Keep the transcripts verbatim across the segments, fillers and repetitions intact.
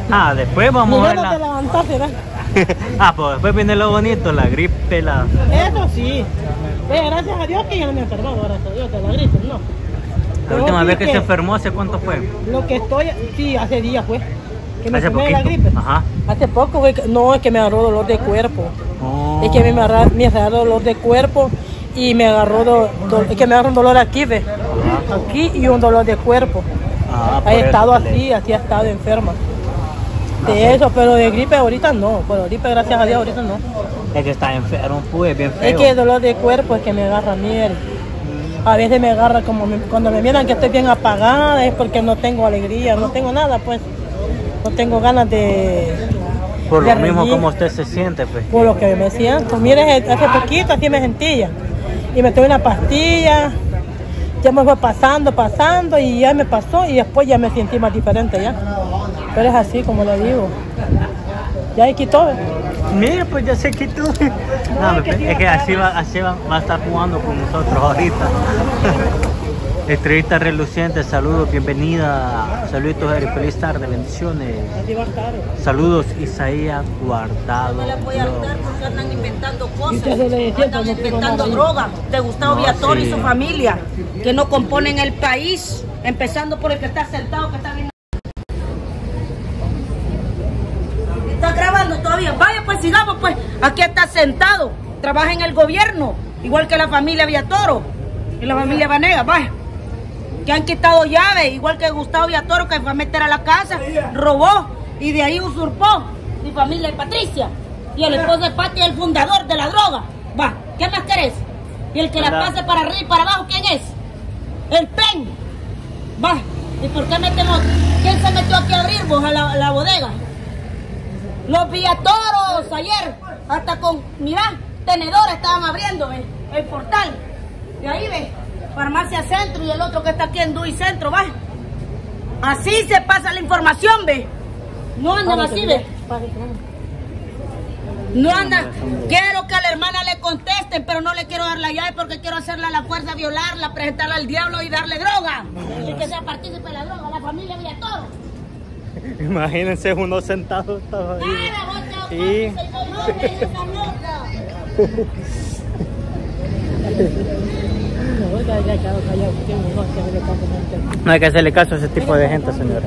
Ah, después vamos a ver la... la... levantarse, ¿ves? Ah, pues después viene lo bonito, la gripe, la... Eso sí. Ve, gracias a Dios que ya no me he enfermado, gracias a Dios, de la gripe, no. La Pero última sí vez que, que se enfermó, ¿hace cuánto fue? Lo que estoy, sí, hace días fue. Que me Hace enfermé de la poquito. gripe. Ajá. Hace poco fue, que- no, es que me agarró dolor de cuerpo. Oh. Es que me agarró, me agarró dolor de cuerpo y me agarró, do, do- es que me agarró un dolor aquí, ve. Ajá. Aquí y un dolor de cuerpo. Ah, por He eso estado que le- así, así he estado enferma. De Ajá. eso, pero de gripe ahorita no. Pero gripe, gracias a Dios, ahorita no. Es que está enfermo, pues, bien feo. Es que el dolor de cuerpo es que me agarra miel. A veces me agarra como me- cuando me miran que estoy bien apagada, es porque no tengo alegría, no tengo nada, pues. No tengo ganas de... Por de lo mismo reír. como usted se siente, pues. Por lo que me siento. Mire, hace poquito así me sentía. Y me tomé una pastilla. Ya me fue pasando, pasando y ya me pasó y después ya me sentí más diferente ya. Pero es así como le digo. Ya ahí quitó. ¿eh? Mira, pues ya se quitó. No, es que sí es va que a así va, así va, va a estar jugando con nosotros ahorita. Estrellita reluciente, saludos, bienvenida. Saluditos, Eri, feliz tarde, bendiciones. Así va a estar. Saludos, Isaías Guardado. No le voy a dar porque andan inventando Y cosas, usted se le decía, andan pues, no tengo inventando nada ahí. droga de Gustavo No, Viator sí. y su familia, que no componen el país, empezando por el que está sentado, que está viendo. ¿Está grabando todavía? Vaya, pues sigamos, pues. Aquí está sentado, trabaja en el gobierno, igual que la familia Viatoro y la familia Vanegas, vaya. Que han quitado llaves, igual que Gustavo Viatoro, que fue a meter a la casa, robó y de ahí usurpó mi familia y Patricia. Y el esposo de Pati es el fundador de la droga. Va, ¿qué más querés? Y el que la pase para arriba y para abajo, ¿quién es? El P E N. Va, ¿y por qué metemos? ¿Quién se metió aquí a abrir vos a la, a la bodega? Los Villatoros ayer, hasta con, mirá, tenedores estaban abriendo, ¿ves? El portal. Y ahí, ¿ves? Farmacia Centro y el otro que está aquí en Dui Centro, ¿va? Así se pasa la información, ¿ve? No andan así, ¿ve? No andan. Quiero que a la hermana le contesten, pero no le quiero dar la llave porque quiero hacerle a la fuerza, violarla, presentarla al diablo y darle droga. Y que sea partícipe de la droga, la familia Villatoro. Imagínense uno sentado estaba ahí. Nada, vos te Y... opones, soy yo, hombre, esa loca. No hay que hacerle caso a ese tipo de gente, señora.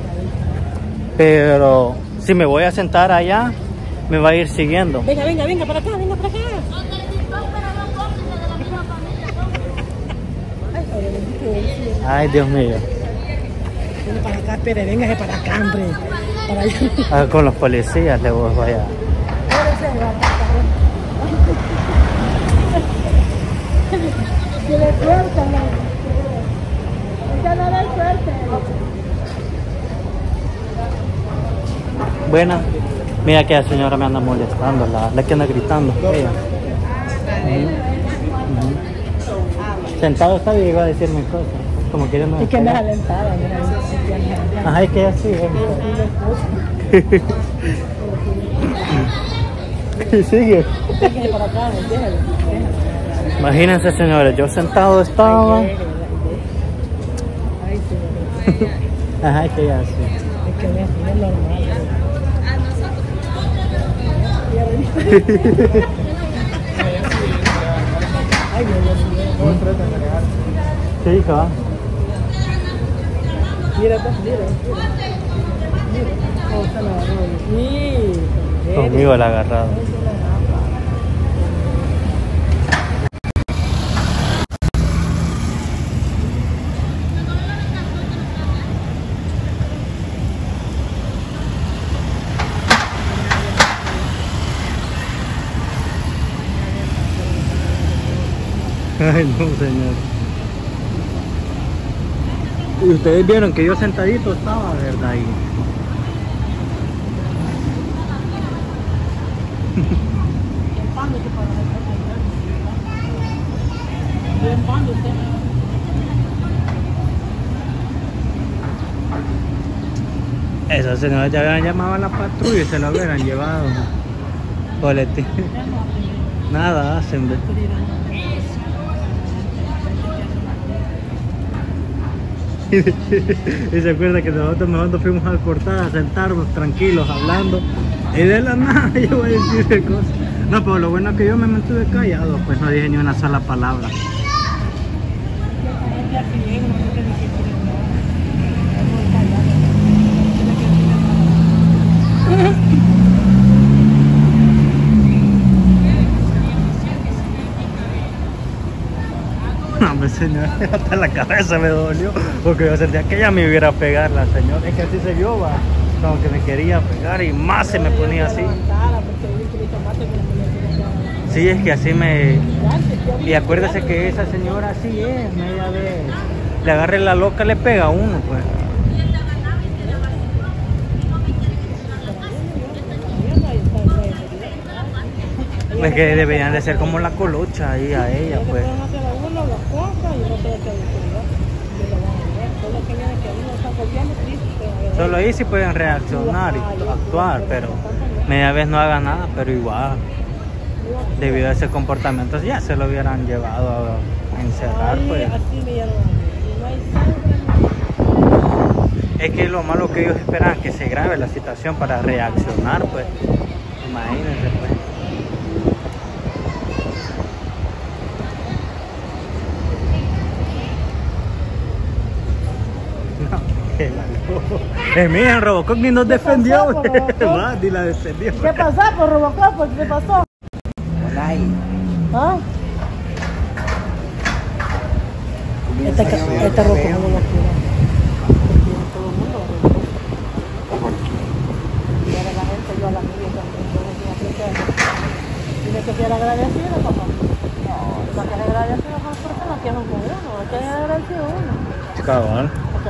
Pero si me voy a sentar allá, me va a ir siguiendo. Venga, venga, venga para acá, venga para acá. Son del TikTok, pero no cómplices de la misma familia. Ay, Dios mío. Venga para acá, espere, véngase para acá, hombre. Para allá. Ah, con los policías le voy a... Que le suelta, no. Ya no le suelta. Buena. Mira que la señora me anda molestando, la, la que anda gritando. Ella. Ujú. Ujú. Sentado está bien, iba a decir mis cosas. Como queriendo... Es que me alentaba, mira. Ajá, es que así es. Sigue. Véngase para acá, déjale. Imagínense, señores, yo sentado estaba. Ay, sí. Ajá, es que ya así. Es que no es normal. Ay, Dios mío. Sí, va. Mira, pues, mira. Mira. ¿Cómo está la barriga? Sí. Conmigo la ha agarrado. Ay, no, señor. Y ustedes vieron que yo sentadito estaba, ¿verdad? Ahí. Esas señoras ya habían llamado a la patrulla y se lo hubieran llevado. Boletín. Nada hacen, ¿ves? Y se acuerda que nosotros, nosotros fuimos al portal a sentarnos tranquilos, hablando. Y de la nada yo voy a decir cosas. No, pero lo bueno es que yo me mantuve callado, pues no dije ni una sola palabra. No, pues señor, hasta la cabeza me dolió, porque yo sentía que ella me iba a pegar la señora. Es que así se vio, va, como que me quería pegar y más se me ponía así. Sí, es que así me... Y acuérdese que esa señora así es, media vez. Le agarre la loca, le pega a uno, pues. Pues que deberían de ser como la colocha ahí a ella, pues. Solo ahí sí pueden reaccionar y actuar, pero media vez no haga nada, pero igual. Debido a ese comportamiento ya se lo hubieran llevado a encerrar, pues. Es que lo malo que ellos esperan que se grave la situación para reaccionar, pues. Imagínense, pues. Es mía, Robocop ni nos defendió, va, ni la defendió. ¿Qué pasó por Robocop? ¿Qué pasó? ¿Ah? Este, este Robocop no lo quiere. Todo el mundo lo quiere. Y ahora la gente, yo a la amiga también. Tiene que ser agradecido, papá. No, para que ser agradecido con las personas que son con uno. Hay que ser agradecido uno. Cabal.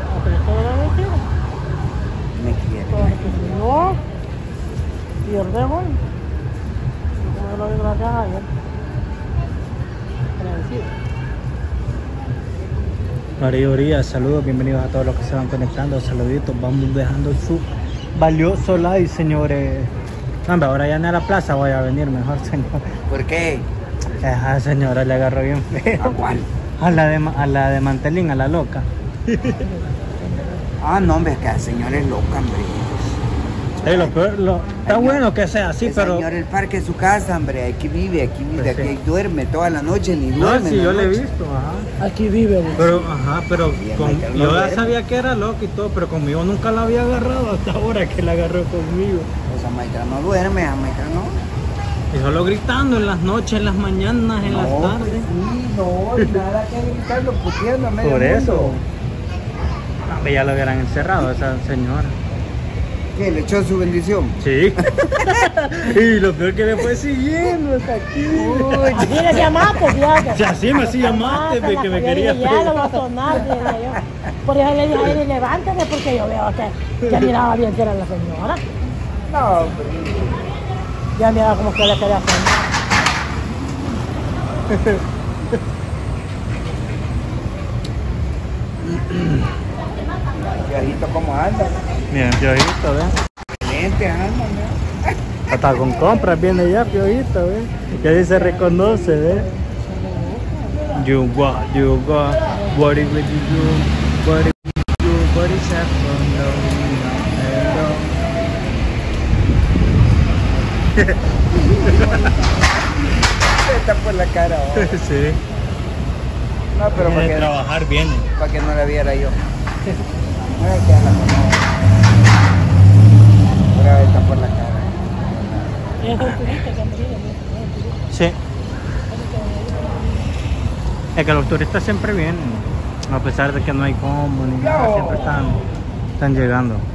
Me quiere. No. Pierde uno. Como lo digo, gracias a Dios. Agradecido. María Urias, saludos, bienvenidos a todos los que se van conectando. Saluditos, vamos dejando su valioso like, señores. No, ahora ya ni a la plaza voy a venir mejor, señor. ¿Por qué? Esa señora le agarró bien feo. ¿A cuál? A la de, a la de Mantelín, a la loca. Ah, no, hombre, es que el señor es loca, hombre. Sí, lo peor, lo, está bueno que sea así, el pero... El señor, el parque es su casa, hombre. Aquí vive, aquí vive, pues aquí sí. duerme toda la noche, ni No, duerme. sí, yo le he noche. visto, ajá. Aquí vive, güey. Pero, ajá, pero con, Michael yo no ya duerme. sabía que era loca y todo, pero conmigo nunca la había agarrado hasta ahora que la agarró conmigo. Esa maestra no duerme, esa maestra no. Y solo gritando en las noches, en las mañanas, en no, las tardes. pues sí, no, nada que gritarlo, puteando a medio Por eso. mundo. No, ya lo hubieran encerrado a esa señora. ¿Qué? ¿Le echó su bendición? Sí. Y lo peor que me fue siguiendo hasta aquí. Así le llamaste, fíjate. O sea, así me hacía llamaste, Llamaste, que me yo quería dije, ya lo va a sonar, dije yo. Por eso le dije a él, levántese, porque yo veo que ya miraba bien que era la señora. No, hombre. Ya miraba como que le quería hacer. Piojito, ¿cómo anda? Miren, Piojito, ¿ves? Excelente, anda, ¿no? Hasta con compras viene ya, Piojito, ¿ves? Y ahí se reconoce, ¿ves? You what, you what, what is with you, what is with you, what is happening, Está por la cara, oh. sí. No, pero para Viene que, a trabajar viene. para que no la viera yo. No es que la conozco. Pero está por la cara. Ella es un turista que han venido. Sí. Es que los turistas siempre vienen, a pesar de que no hay combo ni nada, siempre están, están llegando.